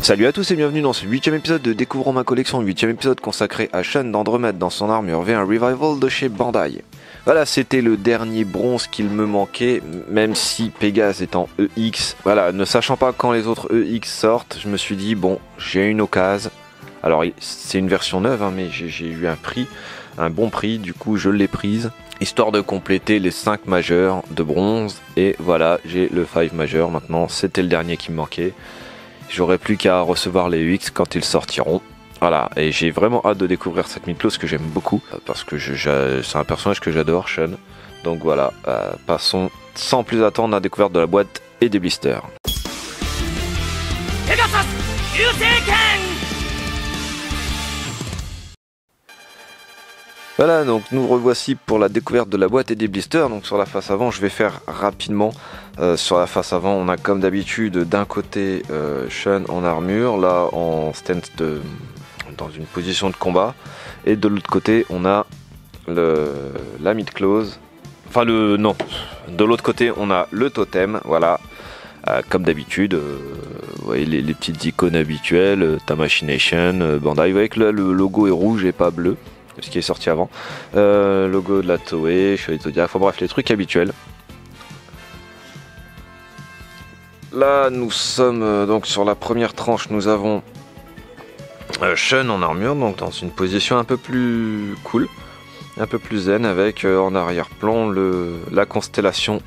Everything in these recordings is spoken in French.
Salut à tous et bienvenue dans ce 8ème épisode de Découvrons ma collection, 8ème épisode consacré à Shun d'Andromède dans son armure V1 Revival de chez Bandai. Voilà, c'était le dernier bronze qu'il me manquait, même si Pégase est en EX. Voilà, ne sachant pas quand les autres EX sortent, je me suis dit, bon, j'ai une occasion. Alors, c'est une version neuve, hein, mais j'ai eu un bon prix, du coup je l'ai prise, histoire de compléter les 5 majeurs de bronze. Et voilà, j'ai le 5 majeur maintenant, c'était le dernier qui me manquait. J'aurai plus qu'à recevoir les UX quand ils sortiront. Voilà, et j'ai vraiment hâte de découvrir cette Midclaws que j'aime beaucoup, parce que c'est un personnage que j'adore, Shun. Donc voilà, passons sans plus attendre à la découverte de la boîte et des blisters. Voilà, donc nous revoici pour la découverte de la boîte et des blisters. Donc sur la face avant, je vais faire rapidement. Sur la face avant, on a comme d'habitude d'un côté Shun en armure, là en stance dans une position de combat, et de l'autre côté on a la Midclaws. Enfin de l'autre côté on a le totem, voilà. Comme d'habitude, vous voyez les petites icônes habituelles, Tamashination, Bandai. Vous voyez que là le logo est rouge et pas bleu, ce qui est sorti avant. Logo de la Toei, Chevalier Zodiac, enfin bref, les trucs habituels. Là, nous sommes donc sur la première tranche, nous avons Shun en armure, donc dans une position un peu plus cool, un peu plus zen, avec en arrière-plan la constellation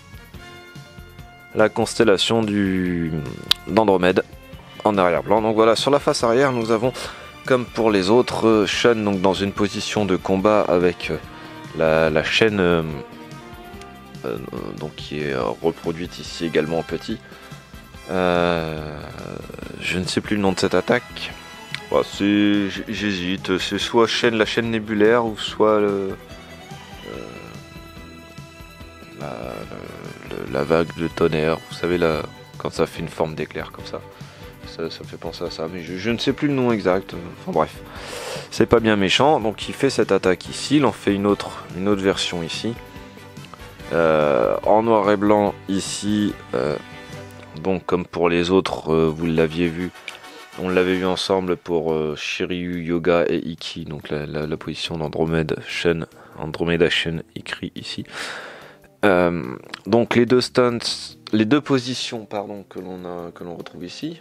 d'Andromède en arrière-plan. Donc voilà, sur la face arrière, nous avons, comme pour les autres, Shun donc dans une position de combat avec la chaîne donc qui est reproduite ici également en petit. Je ne sais plus le nom de cette attaque. Bon, j'hésite, c'est soit la chaîne nébulaire ou soit la vague de tonnerre. Vous savez là, quand ça fait une forme d'éclair comme ça. Ça me fait penser à ça, mais je ne sais plus le nom exact. Enfin bref, c'est pas bien méchant. Donc il fait cette attaque ici, il en fait une autre version ici, en noir et blanc ici. Donc comme pour les autres, vous l'aviez vu, on l'avait vu ensemble pour Shiryu, Yoga et Iki. Donc la position d'Andromeda Shun écrit ici. Donc les deux positions pardon que l'on retrouve ici.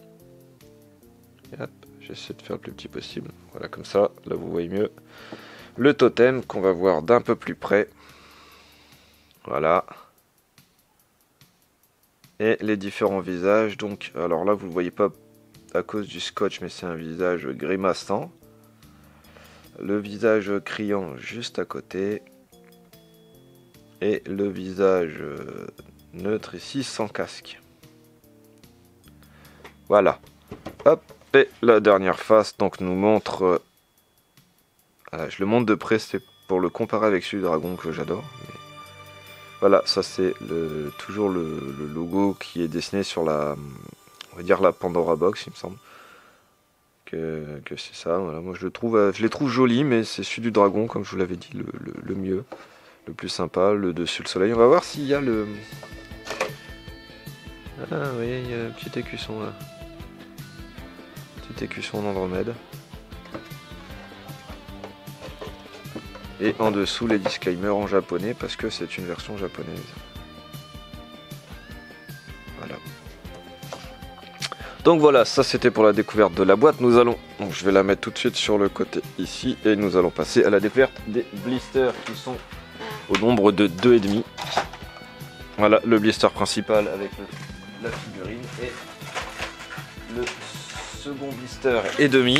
Hop, j'essaie de faire le plus petit possible. Voilà, comme ça, là vous voyez mieux. Le totem qu'on va voir d'un peu plus près. Voilà. Et les différents visages. Donc, alors là vous ne le voyez pas à cause du scotch, mais c'est un visage grimaçant. Le visage criant juste à côté. Et le visage neutre ici sans casque. Voilà. Hop. Et la dernière face donc nous montre, je le montre de près, c'est pour le comparer avec celui du dragon que j'adore. Mais voilà, ça c'est toujours le logo qui est dessiné sur on va dire la Pandora Box, il me semble que c'est ça. Voilà, moi je les trouve jolis, mais c'est celui du dragon, comme je vous l'avais dit, le mieux, le plus sympa, le dessus le soleil. On va voir s'il y a le... Ah oui, il y a un petit écusson là. Écusson d'Andromède. Et en dessous les disclaimers en japonais parce que c'est une version japonaise. Voilà. Donc voilà, ça c'était pour la découverte de la boîte. Donc je vais la mettre tout de suite sur le côté ici et nous allons passer à la découverte des blisters qui sont au nombre de 2,5. Voilà le blister principal avec la figurine et le second blister et demi.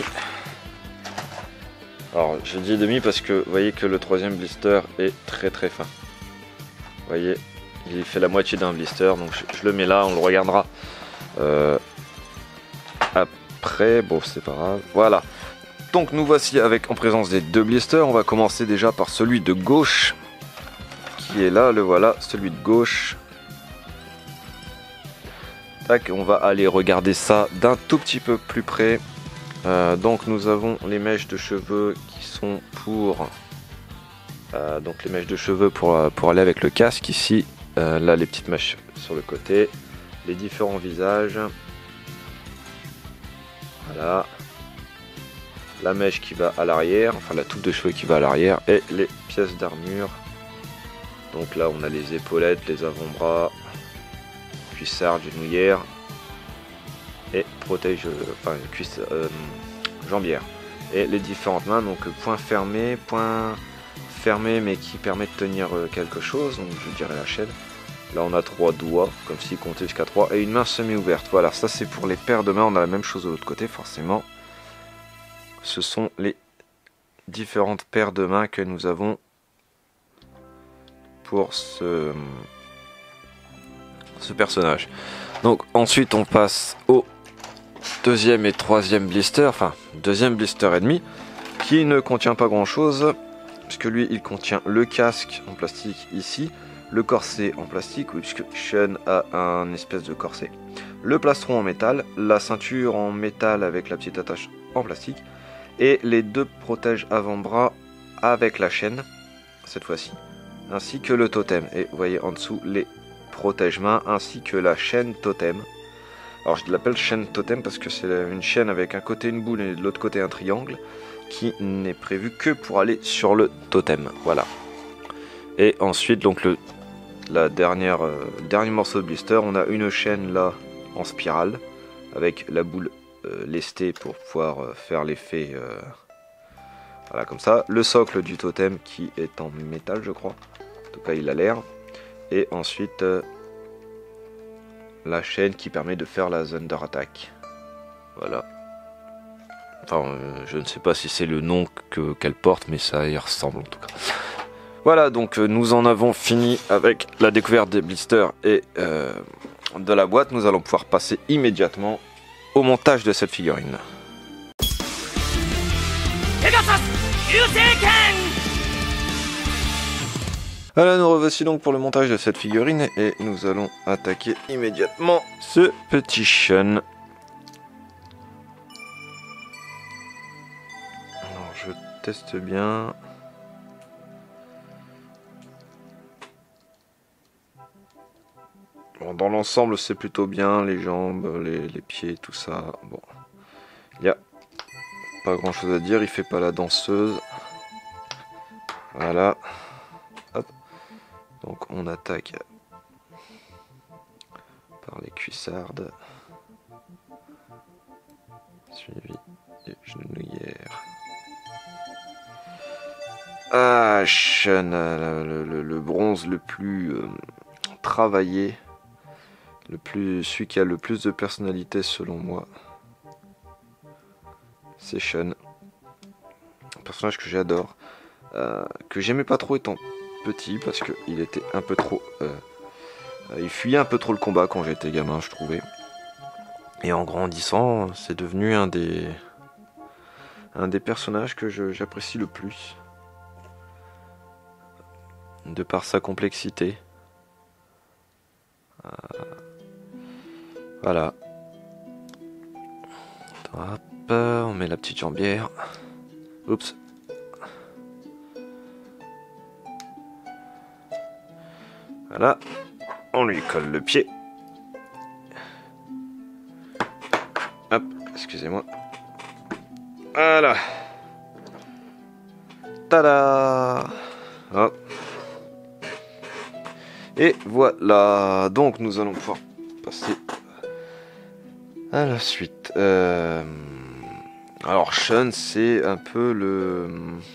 Alors j'ai dit demi parce que vous voyez que le troisième blister est très très fin. Vous voyez, il fait la moitié d'un blister, donc je le mets là, on le regardera après. Bon, c'est pas grave. Voilà. Donc nous voici en présence des deux blisters. On va commencer déjà par celui de gauche qui est là. Le voilà, celui de gauche. Tac, on va aller regarder ça d'un tout petit peu plus près. Donc nous avons les mèches de cheveux qui sont pour donc les mèches de cheveux pour aller avec le casque ici. Là les petites mèches sur le côté, les différents visages. Voilà. La mèche qui va à l'arrière, enfin la toupe de cheveux qui va à l'arrière, et les pièces d'armure. Donc là on a les épaulettes, les avant-bras, cuissardes, genouillères, et protège, enfin cuisse, jambière. Et les différentes mains, donc point fermé mais qui permet de tenir quelque chose, donc je dirais la chaîne. Là on a 3 doigts, comme si comptait jusqu'à 3, et une main semi-ouverte. Voilà, ça c'est pour les paires de mains, on a la même chose de l'autre côté forcément. Ce sont les différentes paires de mains que nous avons pour ce personnage. Donc ensuite on passe au deuxième et troisième blister, enfin deuxième blister et demi, qui ne contient pas grand chose, puisque lui il contient le casque en plastique ici, le corset en plastique, oui, puisque Sean a un espèce de corset, le plastron en métal, la ceinture en métal avec la petite attache en plastique, et les 2 protèges avant-bras avec la chaîne, cette fois-ci, ainsi que le totem. Et vous voyez en dessous les protège-mains, ainsi que la chaîne totem. Alors je l'appelle chaîne totem parce que c'est une chaîne avec un côté une boule et de l'autre côté un triangle, qui n'est prévu que pour aller sur le totem. Voilà. Et ensuite, donc le dernier morceau de blister, on a une chaîne là en spirale, avec la boule lestée pour pouvoir faire l'effet voilà comme ça, le socle du totem qui est en métal je crois, en tout cas il a l'air, et ensuite la chaîne qui permet de faire la Thunder Attack. Voilà, enfin je ne sais pas si c'est le nom qu'elle porte, mais ça y ressemble en tout cas. Voilà, donc nous en avons fini avec la découverte des blisters et de la boîte. Nous allons pouvoir passer immédiatement au montage de cette figurine. Voilà, nous revoici donc pour le montage de cette figurine et nous allons attaquer immédiatement ce petit Sean. Alors je teste bien. Bon, dans l'ensemble c'est plutôt bien, les jambes, les pieds, tout ça. Bon, il n'y a pas grand chose à dire, il fait pas la danseuse. Voilà. Hop. Donc on attaque par les cuissardes, suivi des genouillères. Ah, Sean, le bronze le plus travaillé, celui qui a le plus de personnalité selon moi, c'est Sean. Un personnage que j'adore, que j'aimais pas trop étant petit parce que il était un peu trop, il fuyait un peu trop le combat quand j'étais gamin, je trouvais. Et en grandissant, c'est devenu un des personnages que j'apprécie le plus, de par sa complexité. Voilà. Hop, on met la petite jambière. Oups. Voilà. On lui colle le pied. Hop, excusez-moi. Voilà. Tada. Hop. Et voilà. Donc nous allons pouvoir passer à la suite. Alors Sean, c'est un peu le...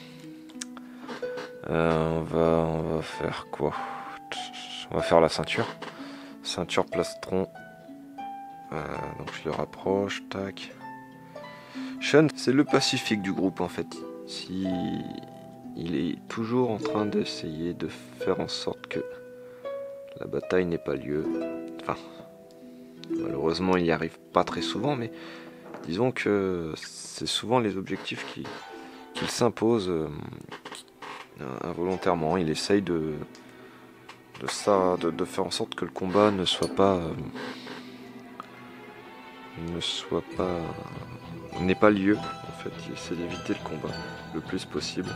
on va faire quoi? On va faire la ceinture. Ceinture plastron. Donc je le rapproche. Tac. Sean, c'est le pacifique du groupe en fait. Il est toujours en train d'essayer de faire en sorte que la bataille n'ait pas lieu. Enfin, malheureusement, il n'y arrive pas très souvent, mais disons que c'est souvent les objectifs qu'il s'impose involontairement. Il essaye de faire en sorte que le combat n'ait pas lieu. En fait, il essaie d'éviter le combat le plus possible.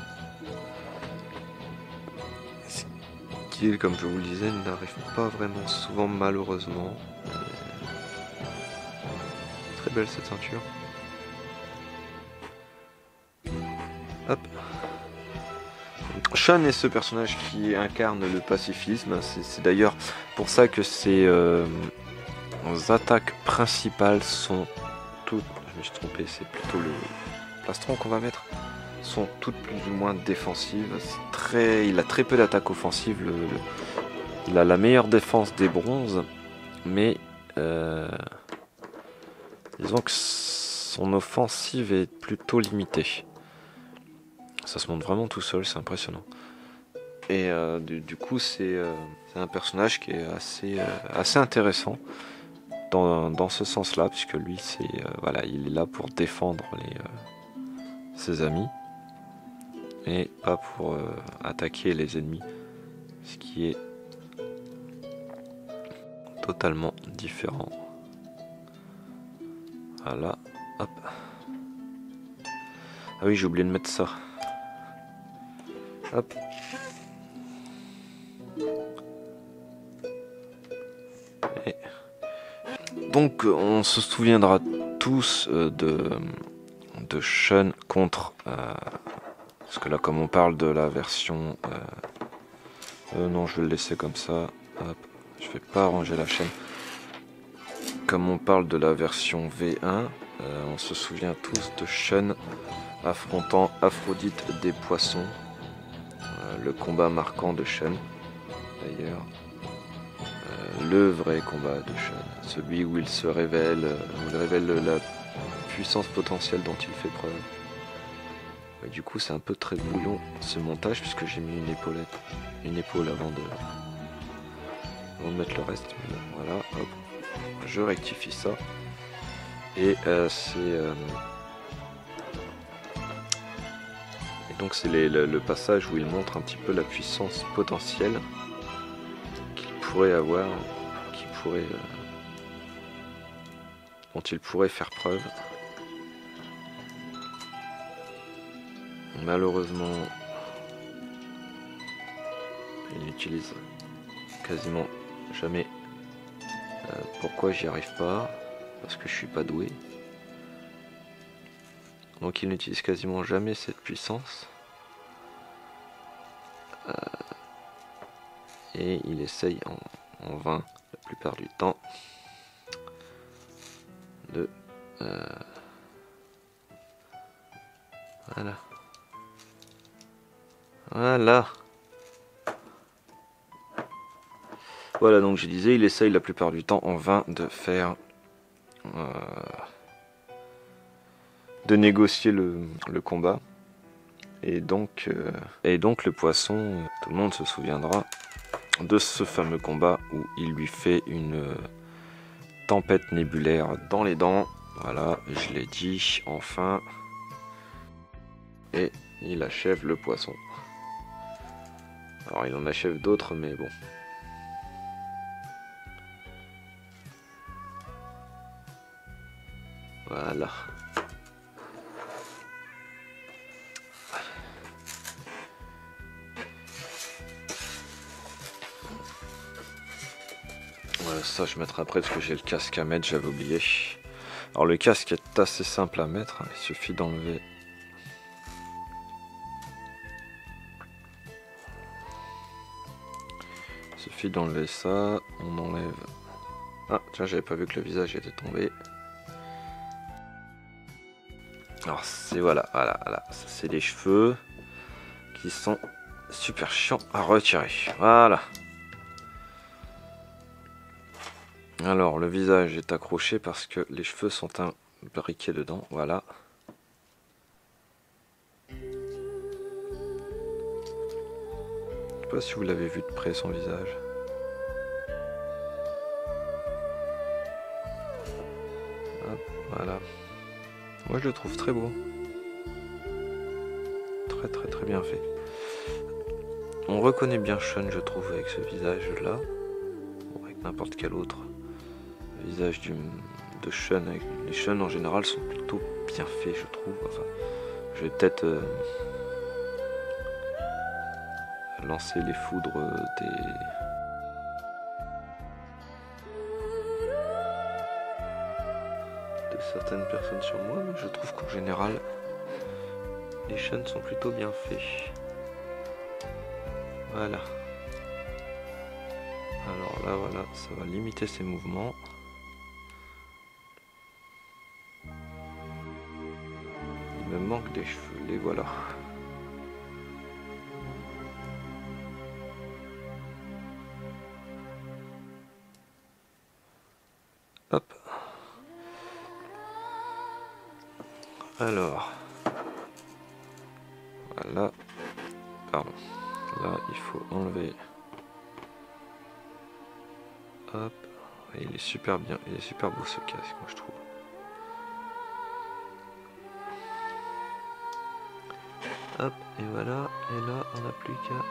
Qui, comme je vous le disais, n'arrive pas vraiment souvent, malheureusement. Très belle cette ceinture. Hop. Sean est ce personnage qui incarne le pacifisme. C'est d'ailleurs pour ça que ses attaques principales sont toutes... Je me suis trompé, c'est plutôt le plastron qu'on va mettre. Sont toutes plus ou moins défensives. Il a très peu d'attaques offensives. Il a la meilleure défense des bronzes. Mais disons que son offensive est plutôt limitée. Ça se monte vraiment tout seul, c'est impressionnant. Et du coup, c'est un personnage qui est assez intéressant dans ce sens-là, puisque lui, voilà, il est là pour défendre ses amis et pas pour attaquer les ennemis, ce qui est totalement différent. Voilà, hop. Ah oui, j'ai oublié de mettre ça. Hop. Et donc on se souviendra tous de Sean contre parce que là comme on parle de la version non, je vais le laisser comme ça. Hop. Je vais pas arranger la chaîne. Comme on parle de la version V1, on se souvient tous de Sean affrontant Aphrodite des poissons. Le combat marquant de Sean, d'ailleurs. Le vrai combat de Sean. Celui où il se révèle, la puissance potentielle dont il fait preuve. Et du coup, c'est un peu très brouillon ce montage, puisque j'ai mis une épaule avant de mettre le reste. Mais bon, voilà, hop. Je rectifie ça. Et donc c'est le passage où il montre un petit peu la puissance potentielle qu'il pourrait avoir, dont il pourrait faire preuve. Malheureusement, il n'utilise quasiment jamais. Pourquoi j'y arrive pas? Parce que je suis pas doué. Donc il n'utilise quasiment jamais cette puissance. Et il essaye en vain la plupart du temps de... Voilà. Voilà. Voilà, donc je disais, il essaye la plupart du temps en vain de faire... de négocier le combat. Et donc le poisson, tout le monde se souviendra de ce fameux combat où il lui fait une tempête nébulaire dans les dents. Voilà, je l'ai dit, enfin. Et il achève le poisson. Alors il en achève d'autres, mais bon. Voilà. Voilà, ça je mettrai après parce que j'ai le casque à mettre, j'avais oublié. Alors le casque est assez simple à mettre, il suffit d'enlever. Il suffit d'enlever ça, on enlève... Ah tiens, j'avais pas vu que le visage était tombé. Alors c'est voilà, ça c'est les cheveux qui sont super chiants à retirer. Voilà. Alors le visage est accroché parce que les cheveux sont imbriqués dedans. Voilà. Je sais pas si vous l'avez vu de près son visage. Hop, voilà. Moi je le trouve très beau. Très bien fait. On reconnaît bien Sean, je trouve, avec ce visage là. Bon, avec n'importe quel autre visage de Sean. Les Sean en général sont plutôt bien faits, je trouve. Enfin, je vais peut-être lancer les foudres de certaines personnes sur moi, mais je trouve qu'en général les chaînes sont plutôt bien faits. Voilà. Alors là, voilà, ça va limiter ses mouvements. Il me manque des cheveux, les voilà. Hop. Alors. Voilà. Pardon. Là, il faut enlever. Hop. Il est super bien. Il est super beau ce casque, moi je trouve. Hop. Et voilà. Et là, on n'a plus qu'à...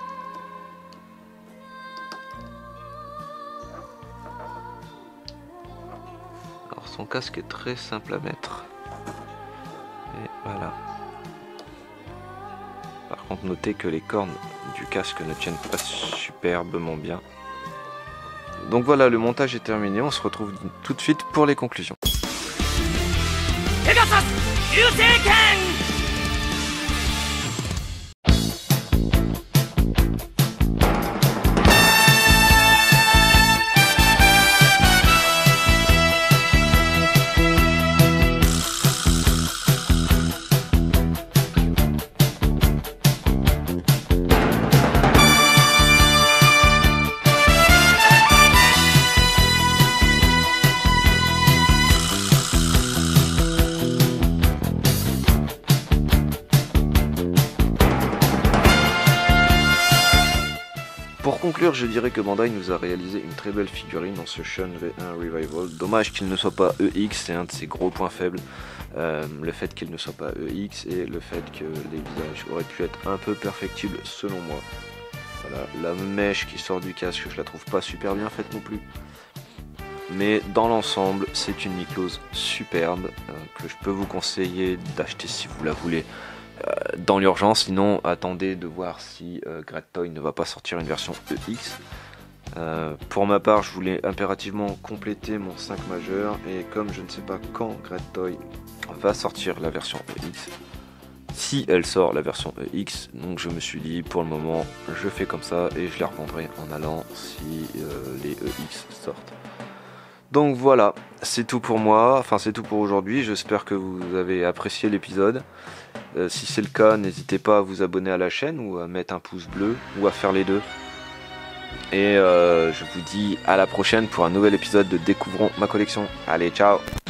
Alors son casque est très simple à mettre. Et voilà. Par contre, notez que les cornes du casque ne tiennent pas superbement bien. Donc voilà, le montage est terminé. On se retrouve tout de suite pour les conclusions. Pour conclure, je dirais que Bandai nous a réalisé une très belle figurine dans ce Shun V1 Revival. Dommage qu'il ne soit pas EX, c'est un de ses gros points faibles. Le fait qu'il ne soit pas EX et le fait que les visages auraient pu être un peu perfectibles selon moi. Voilà, la mèche qui sort du casque, je la trouve pas super bien faite non plus. Mais dans l'ensemble, c'est une Miklose superbe que je peux vous conseiller d'acheter si vous la voulez. Dans l'urgence, sinon attendez de voir si Great Toy ne va pas sortir une version EX. Pour ma part, je voulais impérativement compléter mon 5 majeur et comme je ne sais pas quand Great Toy va sortir la version EX, si elle sort la version EX, donc je me suis dit pour le moment je fais comme ça et je les revendrai en allant si les EX sortent. Donc voilà, c'est tout pour moi, enfin c'est tout pour aujourd'hui, j'espère que vous avez apprécié l'épisode. Si c'est le cas, n'hésitez pas à vous abonner à la chaîne ou à mettre un pouce bleu ou à faire les deux. Et je vous dis à la prochaine pour un nouvel épisode de Découvrons ma collection. Allez, ciao!